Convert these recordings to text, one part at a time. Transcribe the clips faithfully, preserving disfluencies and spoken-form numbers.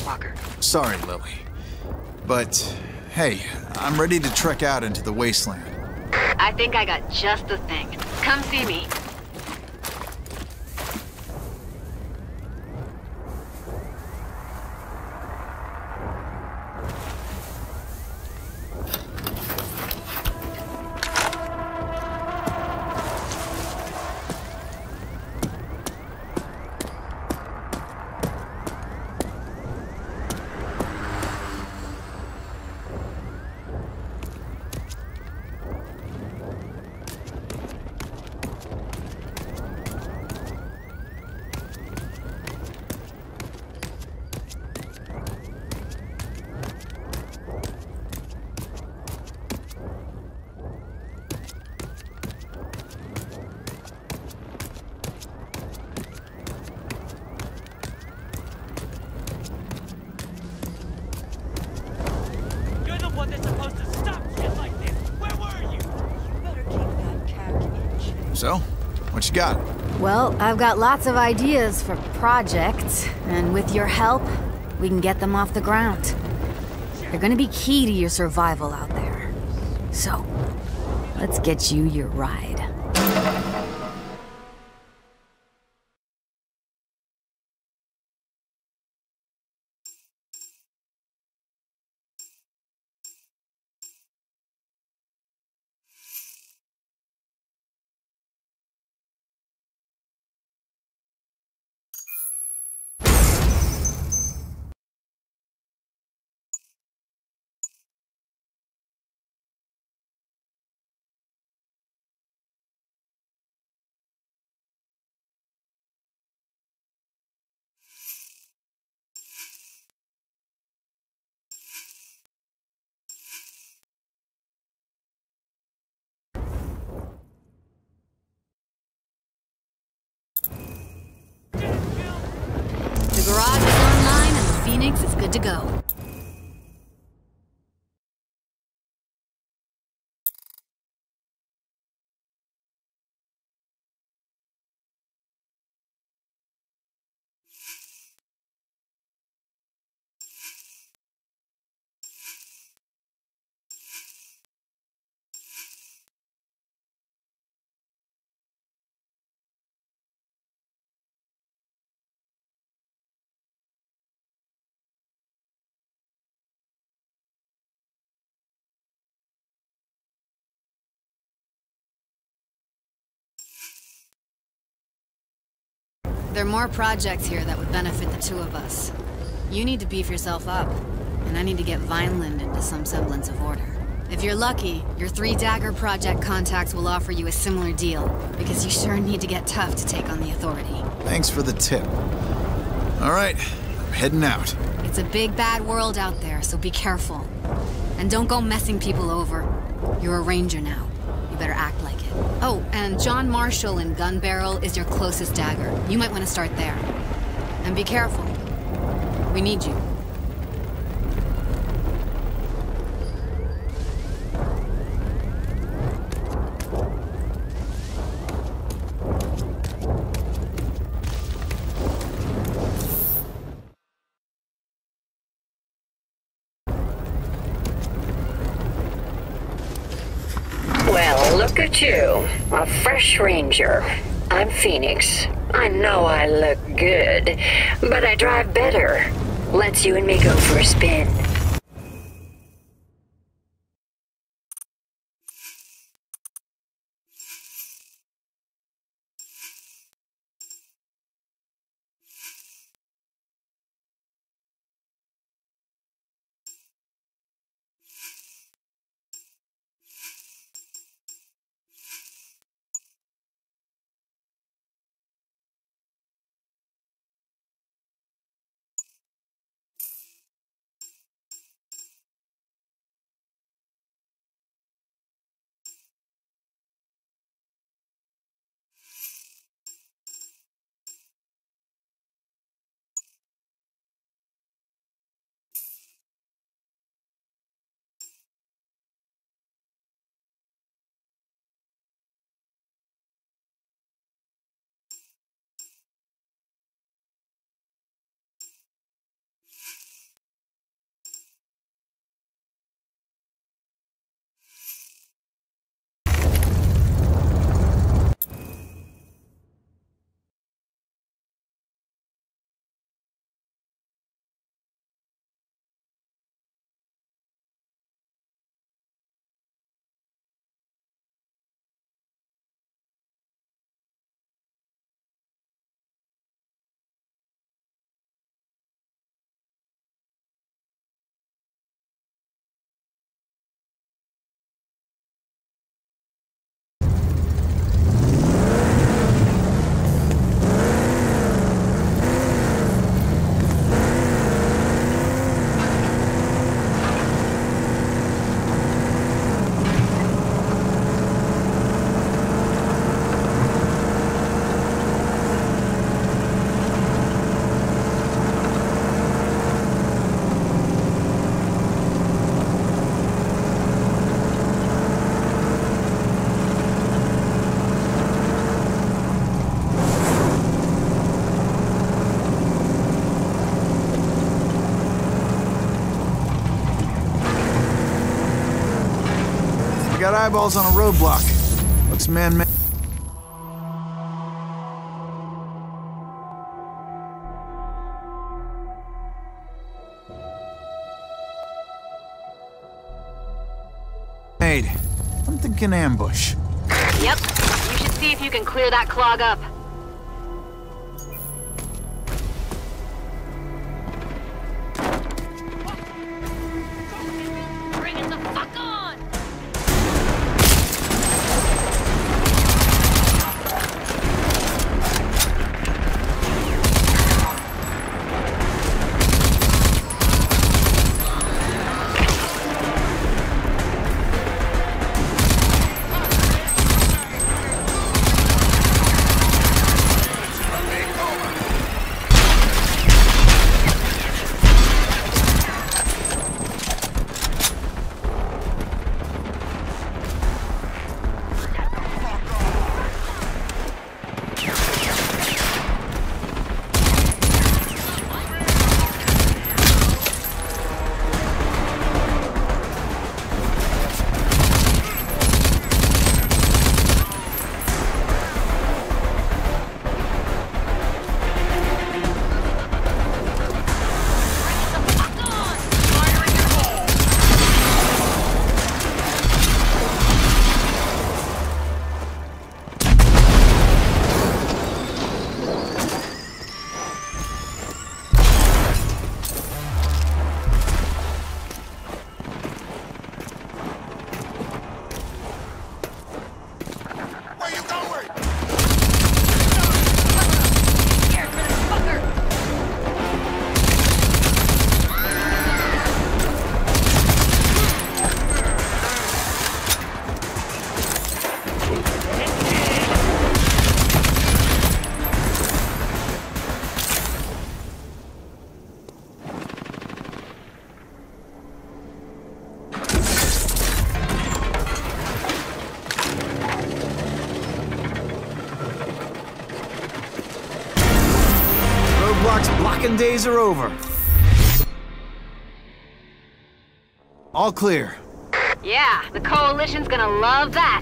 Walker. Sorry, Lily. But, hey, I'm ready to trek out into the wasteland. I think I got just the thing. Come see me. So, what you got? Well, I've got lots of ideas for projects, and with your help, we can get them off the ground. They're gonna be key to your survival out there. So, let's get you your ride. The garage is online and the Phoenix is good to go. There are more projects here that would benefit the two of us. You need to beef yourself up, and I need to get Vineland into some semblance of order. If you're lucky, your Three Dagger Project contacts will offer you a similar deal, because you sure need to get tough to take on the Authority. Thanks for the tip. All right, I'm heading out. It's a big bad world out there, so be careful. And don't go messing people over. You're a ranger now. You better act like it. Oh, and John Marshall in Gun Barrel is your closest dagger. You might want to start there. And be careful. We need you. Well, look at you. A fresh ranger. I'm Phoenix. I know I look good, but I drive better. Let's you and me go for a spin. got eyeballs on a roadblock. Looks man-made. I'm thinking ambush. Yep. You should see if you can clear that clog up. Bring it the fuck on! Blocking days are over. All clear. Yeah, the Coalition's gonna love that.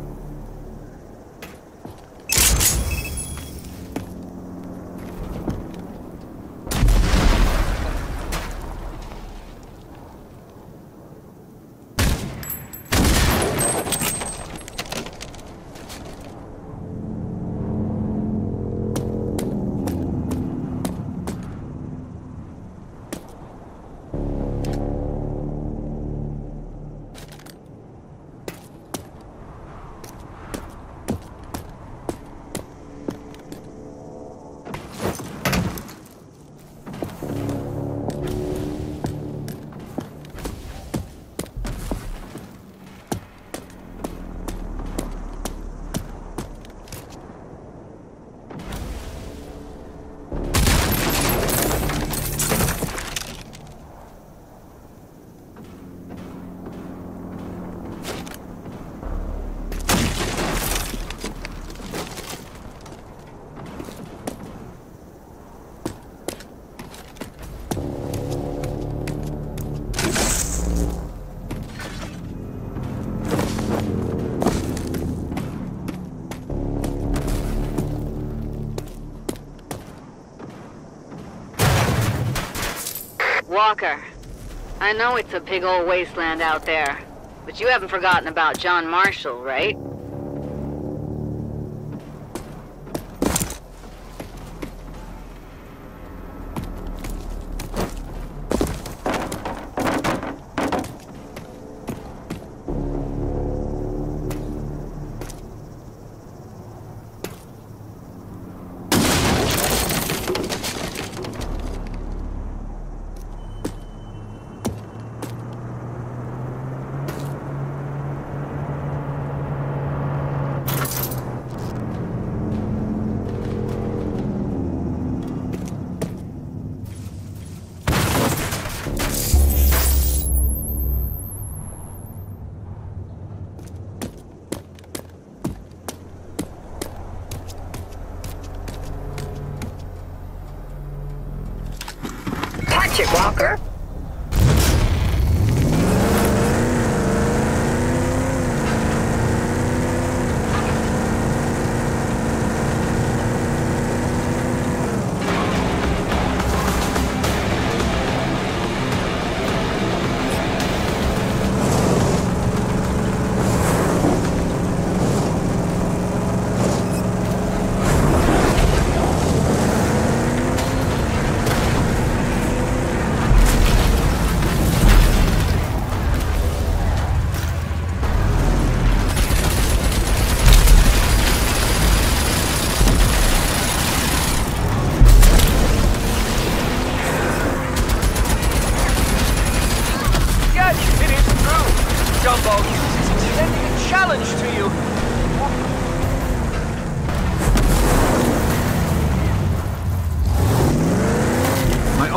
Walker, I know it's a big old wasteland out there, but you haven't forgotten about John Marshall, right? Watch it, Walker.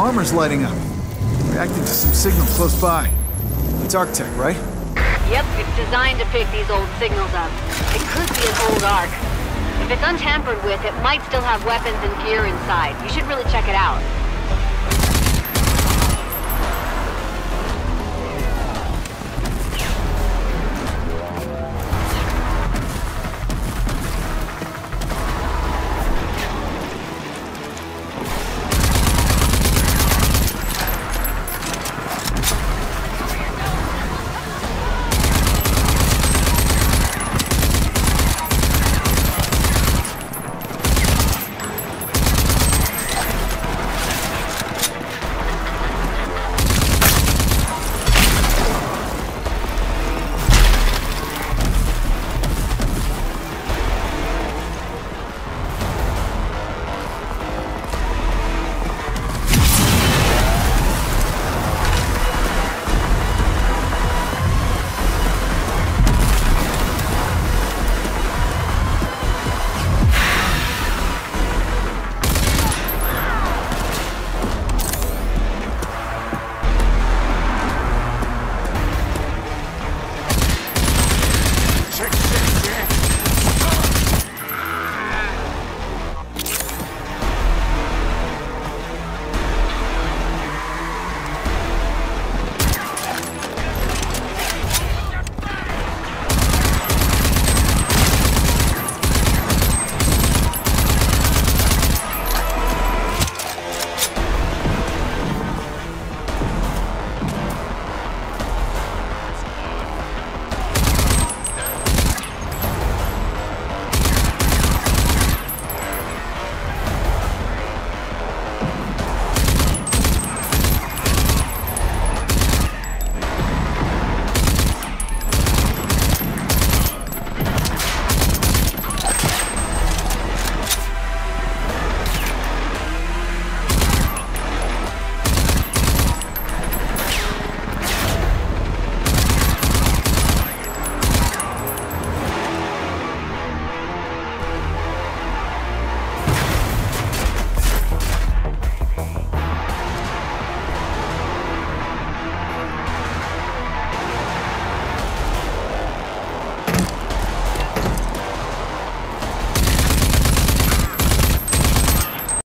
armor's lighting up. Reacting to some signal close by. It's Arctech, right? Yep, it's designed to pick these old signals up. It could be an old Ark. If it's untampered with, it might still have weapons and gear inside. You should really check it out.